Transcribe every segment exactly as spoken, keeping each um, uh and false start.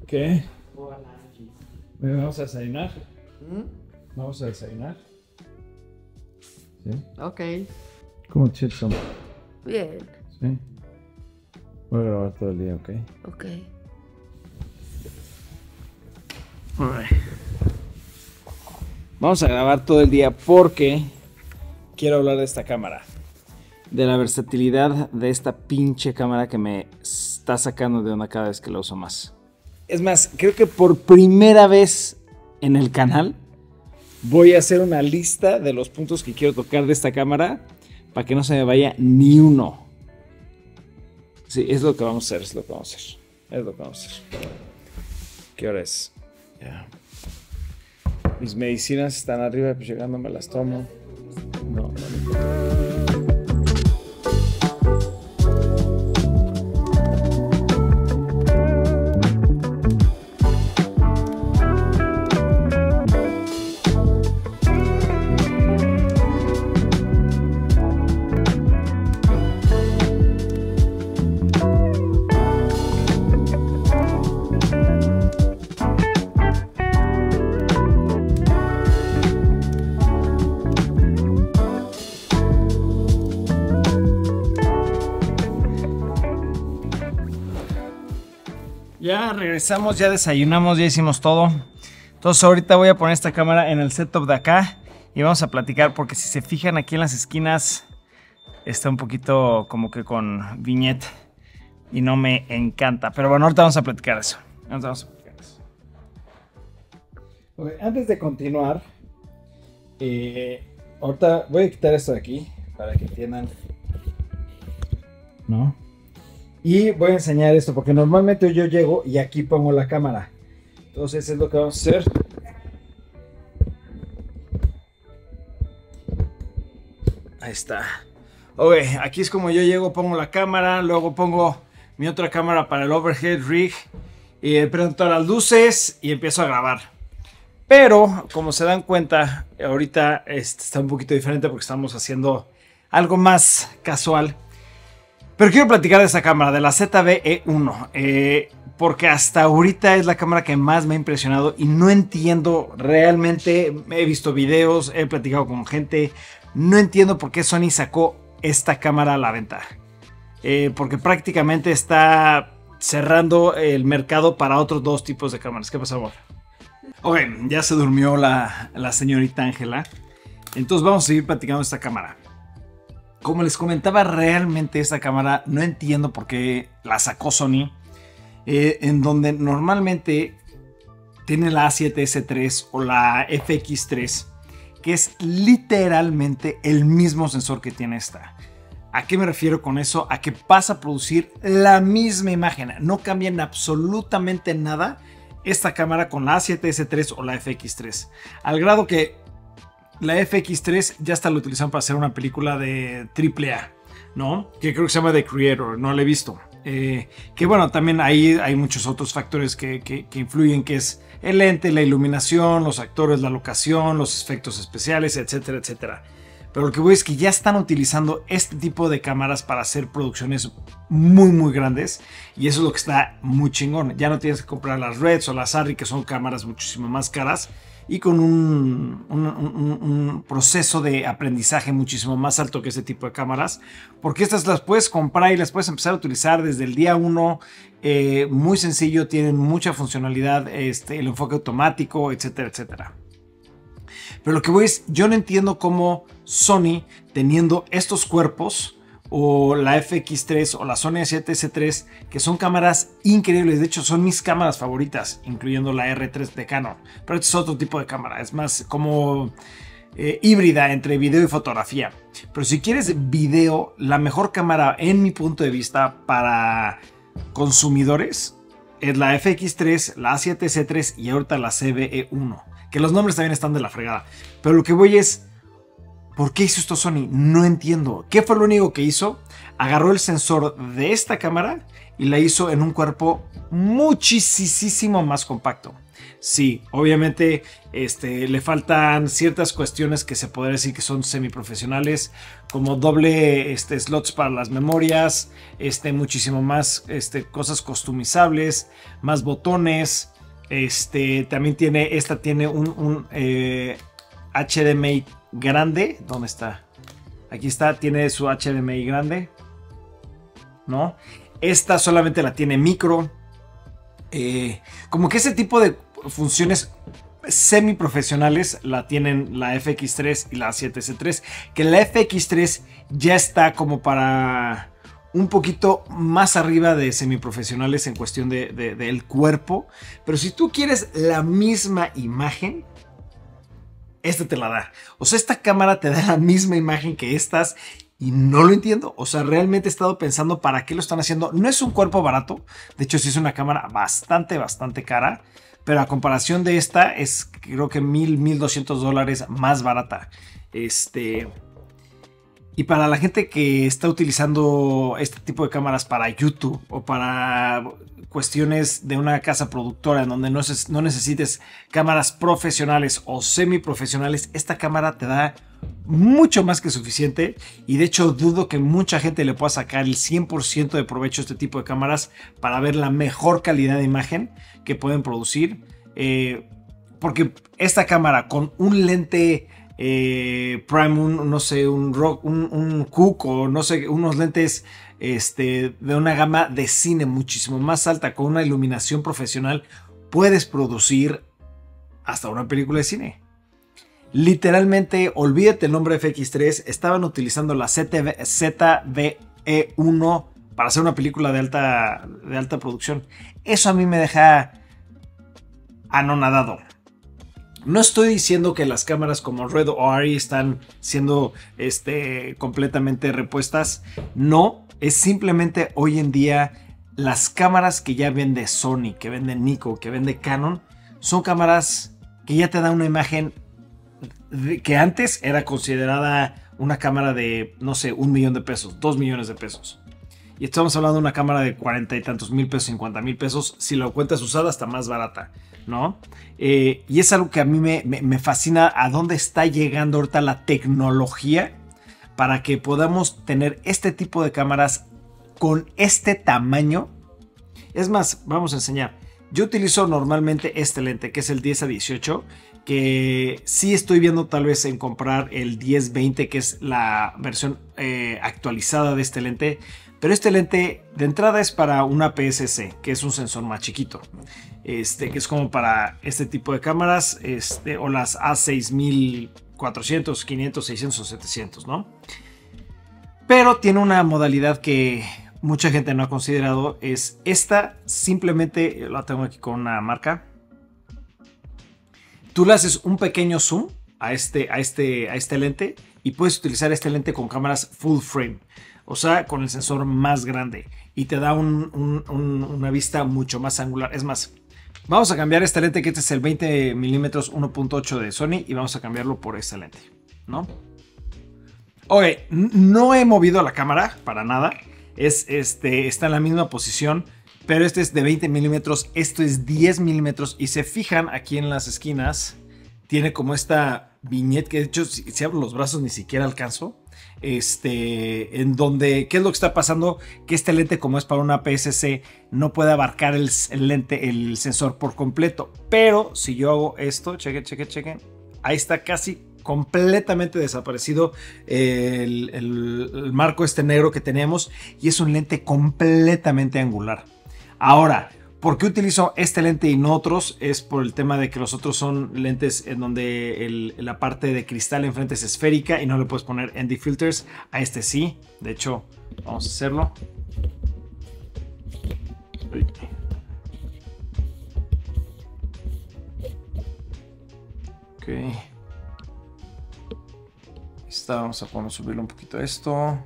¿Qué? ¿Vamos a desayunar? ¿Mm? ¿Vamos a desayunar? ¿Sí? Ok. ¿Cómo te sientes? Bien. ¿Sí? Voy a grabar todo el día, ¿ok? Ok. Vamos a grabar todo el día porque quiero hablar de esta cámara. De la versatilidad de esta pinche cámara que me está sacando de onda cada vez que la uso más. Es más, creo que por primera vez en el canal voy a hacer una lista de los puntos que quiero tocar de esta cámara para que no se me vaya ni uno. Sí, es lo que vamos a hacer, es lo que vamos a hacer. Es lo que vamos a hacer. ¿Qué hora es? Ya. Mis medicinas están arriba, pues llegando me las tomo. No, no me importa. Ya regresamos, ya desayunamos, ya hicimos todo. Entonces ahorita voy a poner esta cámara en el setup de acá y vamos a platicar porque si se fijan aquí en las esquinas está un poquito como que con viñeta y no me encanta. Pero bueno, ahorita vamos a platicar eso. Ahorita vamos a platicar eso. Okay, antes de continuar, eh, ahorita voy a quitar esto de aquí para que entiendan. ¿No? Y voy a enseñar esto porque normalmente yo llego y aquí pongo la cámara. Entonces es lo que vamos a hacer. Ahí está. Ok, aquí es como yo llego, pongo la cámara, luego pongo mi otra cámara para el overhead rig y prendo todas las luces y empiezo a grabar. Pero como se dan cuenta, ahorita este está un poquito diferente porque estamos haciendo algo más casual. Pero quiero platicar de esta cámara, de la Z V E uno, eh, porque hasta ahorita es la cámara que más me ha impresionado y no entiendo realmente, he visto videos, he platicado con gente, no entiendo por qué Sony sacó esta cámara a la venta. Eh, porque prácticamente está cerrando el mercado para otros dos tipos de cámaras. ¿Qué pasa, amor? Ok, ya se durmió la, la señorita Ángela, entonces vamos a seguir platicando de esta cámara. Como les comentaba, realmente esta cámara no entiendo por qué la sacó Sony, eh, en donde normalmente tiene la A siete S tres o la F X tres, que es literalmente el mismo sensor que tiene esta. ¿A qué me refiero con eso? A que pasa a producir la misma imagen, no cambian absolutamente nada esta cámara con la A siete S tres o la F X tres, al grado que la F X tres ya hasta la utilizan para hacer una película de triple A, ¿no? Que creo que se llama The Creator, no la he visto. Eh, que bueno, también ahí hay muchos otros factores que, que, que influyen, que es el lente, la iluminación, los actores, la locación, los efectos especiales, etcétera, etcétera. Pero lo que voy es que ya están utilizando este tipo de cámaras para hacer producciones muy, muy grandes. Y eso es lo que está muy chingón. Ya no tienes que comprar las Reds o las Arri, que son cámaras muchísimo más caras y con un, un, un, un proceso de aprendizaje muchísimo más alto que ese tipo de cámaras, porque estas las puedes comprar y las puedes empezar a utilizar desde el día uno, eh, muy sencillo, tienen mucha funcionalidad, este, el enfoque automático, etcétera, etcétera. Pero lo que voy es, yo no entiendo cómo Sony, teniendo estos cuerpos, o la F X tres o la Sony A siete S tres, que son cámaras increíbles, de hecho son mis cámaras favoritas, incluyendo la R tres de Canon, pero este es otro tipo de cámara, es más como eh, híbrida entre video y fotografía. Pero si quieres video, la mejor cámara en mi punto de vista para consumidores es la F X tres, la A siete S tres y ahorita la Z V E uno, que los nombres también están de la fregada, pero lo que voy es, ¿Por qué hizo esto Sony? No entiendo. ¿Qué fue lo único que hizo? Agarró el sensor de esta cámara y la hizo en un cuerpo muchísimo más compacto. Sí, obviamente este, le faltan ciertas cuestiones que se podría decir que son semiprofesionales, como doble este, slots para las memorias, este, muchísimo más este, cosas customizables, más botones. Este, también tiene, esta tiene un, un eh, H D M I grande. ¿Dónde está? Aquí está, tiene su H D M I grande, ¿no? Esta solamente la tiene micro. Eh, como que ese tipo de funciones semiprofesionales la tienen la F X tres y la siete C tres. Que la F X tres ya está como para un poquito más arriba de semiprofesionales en cuestión de, de, del cuerpo. Pero si tú quieres la misma imagen, esta te la da. O sea, esta cámara te da la misma imagen que estas. Y no lo entiendo. O sea, realmente he estado pensando para qué lo están haciendo. No es un cuerpo barato. De hecho, sí es una cámara bastante, bastante cara. Pero a comparación de esta, es creo que mil, mil doscientos dólares más barata. Este... Y para la gente que está utilizando este tipo de cámaras para YouTube o para cuestiones de una casa productora en donde no, no necesites cámaras profesionales o semiprofesionales, esta cámara te da mucho más que suficiente. Y de hecho dudo que mucha gente le pueda sacar el cien por ciento de provecho a este tipo de cámaras para ver la mejor calidad de imagen que pueden producir. Eh, porque esta cámara con un lente... Eh, Prime, un, no sé, un Rock, un, un Cook o no sé, unos lentes este, de una gama de cine muchísimo más alta con una iluminación profesional, puedes producir hasta una película de cine. Literalmente, olvídate el nombre F X tres, estaban utilizando la Z V E uno para hacer una película de alta, de alta producción. Eso a mí me deja anonadado. No estoy diciendo que las cámaras como Red o Arri están siendo este, completamente repuestas. No, es simplemente hoy en día las cámaras que ya vende Sony, que vende Nikon, que vende Canon, son cámaras que ya te dan una imagen de, que antes era considerada una cámara de, no sé, un millón de pesos, dos millones de pesos. Y estamos hablando de una cámara de cuarenta y tantos mil pesos, cincuenta mil pesos. Si la cuentas usada, está más barata, ¿no? Eh, y es algo que a mí me, me, me fascina a dónde está llegando ahorita la tecnología para que podamos tener este tipo de cámaras con este tamaño. Es más, vamos a enseñar. Yo utilizo normalmente este lente, que es el diez a dieciocho, que sí estoy viendo tal vez en comprar el diez veinte, que es la versión eh, actualizada de este lente. Pero este lente de entrada es para una A P S C, que es un sensor más chiquito. Este, que es como para este tipo de cámaras, este, o las A seis mil cuatrocientos, quinientos, seiscientos o setecientos, ¿no? Pero tiene una modalidad que mucha gente no ha considerado. Es esta, simplemente, la tengo aquí con una marca. Tú le haces un pequeño zoom a este, a este, a este lente y puedes utilizar este lente con cámaras full frame. O sea, con el sensor más grande. Y te da un, un, un, una vista mucho más angular. Es más, vamos a cambiar este lente, que este es el veinte milímetros uno punto ocho de Sony. Y vamos a cambiarlo por este lente, ¿no? Ok, no he movido la cámara para nada. Es, este, está en la misma posición. Pero este es de veinte milímetros. Esto es diez milímetros. Y se fijan aquí en las esquinas. Tiene como esta viñeta que de hecho si, si abro los brazos ni siquiera alcanzo. Este, en donde, ¿qué es lo que está pasando? Que este lente, como es para una A P S C, no puede abarcar el, el lente, el sensor por completo. Pero si yo hago esto, chequen, chequen, chequen, ahí está casi completamente desaparecido el, el, el marco este negro que tenemos y es un lente completamente angular. Ahora, ¿por qué utilizo este lente y no otros? Es por el tema de que los otros son lentes en donde el, la parte de cristal enfrente es esférica y no le puedes poner N D filters. A este sí. De hecho, vamos a hacerlo. Ok. Ahí está. Vamos a poner, subirle un poquito esto.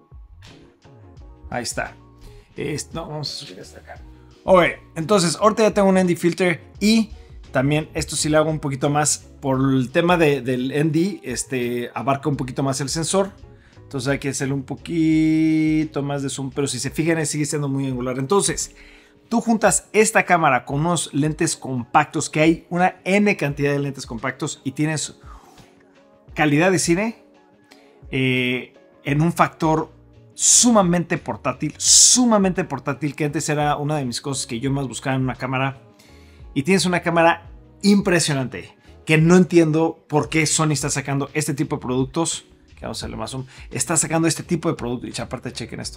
Ahí está. Esto, vamos a subir hasta acá. Ok, entonces ahorita ya tengo un N D filter y también esto sí le hago un poquito más por el tema de, del N D, este, abarca un poquito más el sensor. Entonces hay que hacerle un poquito más de zoom. Pero si se fijan, sigue siendo muy angular. Entonces, tú juntas esta cámara con unos lentes compactos, que hay una N cantidad de lentes compactos, y tienes calidad de cine eh, en un factor sumamente portátil, sumamente portátil, que antes era una de mis cosas que yo más buscaba en una cámara. Y tienes una cámara impresionante, que no entiendo por qué Sony está sacando este tipo de productos. Que vamos a hacerle más zoom. Está sacando este tipo de productos. Y aparte, chequen esto.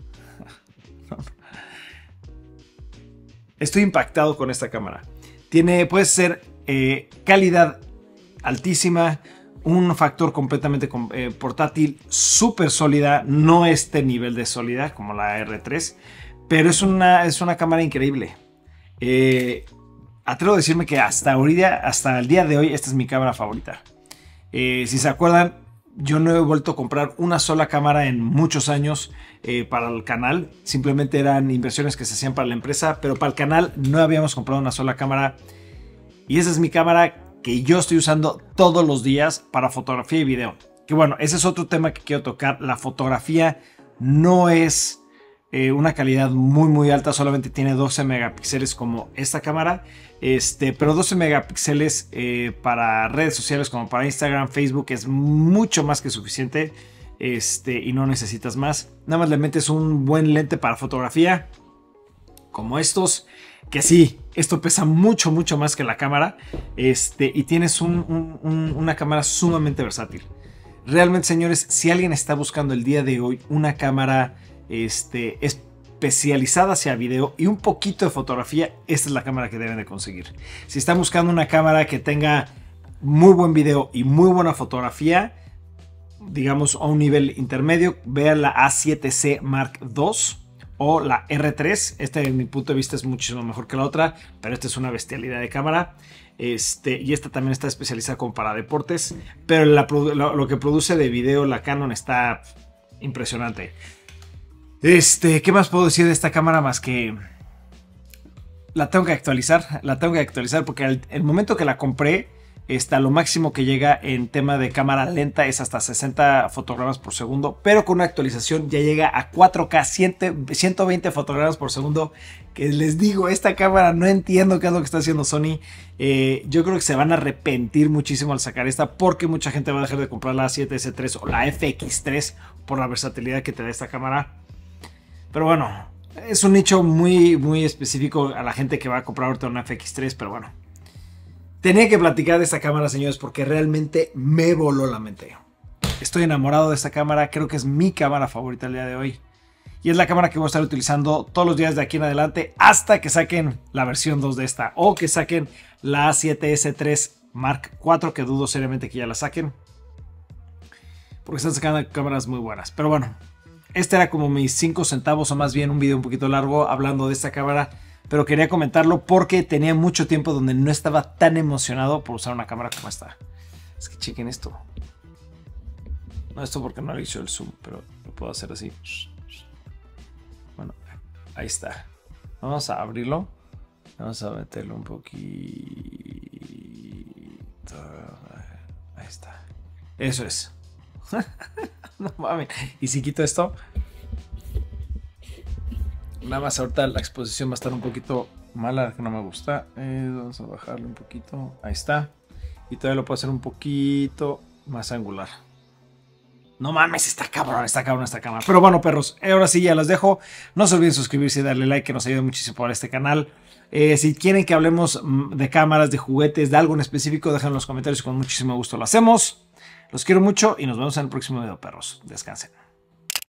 Estoy impactado con esta cámara. Tiene, puede ser eh, calidad altísima, un factor completamente eh, portátil, súper sólida, no este nivel de sólida como la R tres, pero es una, es una cámara increíble. Eh, atrevo a decirme que hasta ahorita, hasta el día de hoy, esta es mi cámara favorita. Eh, si se acuerdan, yo no he vuelto a comprar una sola cámara en muchos años eh, para el canal. Simplemente eran inversiones que se hacían para la empresa, pero para el canal no habíamos comprado una sola cámara. Y esa es mi cámara que yo estoy usando todos los días para fotografía y video. Que bueno, ese es otro tema que quiero tocar. La fotografía no es eh, una calidad muy muy alta, solamente tiene doce megapíxeles como esta cámara. Este, pero doce megapíxeles eh, para redes sociales como para Instagram, Facebook es mucho más que suficiente. Este, y no necesitas más. Nada más le metes un buen lente para fotografía, como estos, que sí, esto pesa mucho, mucho más que la cámara. Este, y tienes un, un, un, una cámara sumamente versátil. Realmente, señores, si alguien está buscando el día de hoy una cámara este, especializada hacia video y un poquito de fotografía, esta es la cámara que deben de conseguir. Si están buscando una cámara que tenga muy buen video y muy buena fotografía, digamos a un nivel intermedio, vean la A siete C Mark dos o la R tres. Esta, en mi punto de vista, es muchísimo mejor que la otra, pero esta es una bestialidad de cámara. Este, y esta también está especializada como para deportes, pero la, lo, lo que produce de video la Canon está impresionante. Este, ¿qué más puedo decir de esta cámara más que la tengo que actualizar? La tengo que actualizar porque el, el momento que la compré, está, lo máximo que llega en tema de cámara lenta es hasta sesenta fotogramas por segundo, pero con una actualización ya llega a cuatro K, ciento veinte fotogramas por segundo. Que les digo, esta cámara no entiendo qué es lo que está haciendo Sony. Eh, yo creo que se van a arrepentir muchísimo al sacar esta, porque mucha gente va a dejar de comprar la A siete S tres o la F X tres por la versatilidad que te da esta cámara. Pero bueno, es un nicho muy, muy específico a la gente que va a comprar ahorita una F X tres, pero bueno. Tenía que platicar de esta cámara, señores, porque realmente me voló la mente. Estoy enamorado de esta cámara, creo que es mi cámara favorita el día de hoy. Y es la cámara que voy a estar utilizando todos los días de aquí en adelante hasta que saquen la versión dos de esta. O que saquen la A siete S tres Mark cuatro, que dudo seriamente que ya la saquen. Porque están sacando cámaras muy buenas. Pero bueno, este era como mis cinco centavos, o más bien un video un poquito largo hablando de esta cámara. Pero quería comentarlo porque tenía mucho tiempo donde no estaba tan emocionado por usar una cámara como esta. Es que chequen esto. No, esto porque no le hizo el zoom, pero lo puedo hacer así. Bueno, ahí está. Vamos a abrirlo. Vamos a meterlo un poquito. Ahí está. Eso es. No mames. Y si quito esto, nada más ahorita la exposición va a estar un poquito mala, que no me gusta. Eh, vamos a bajarle un poquito. Ahí está. Y todavía lo puedo hacer un poquito más angular. No mames, está cabrón, está cabrón esta cámara. Pero bueno, perros, ahora sí ya los dejo. No se olviden suscribirse y darle like, que nos ayuda muchísimo para este canal. Eh, si quieren que hablemos de cámaras, de juguetes, de algo en específico, déjenlo en los comentarios y con muchísimo gusto lo hacemos. Los quiero mucho y nos vemos en el próximo video, perros. Descansen.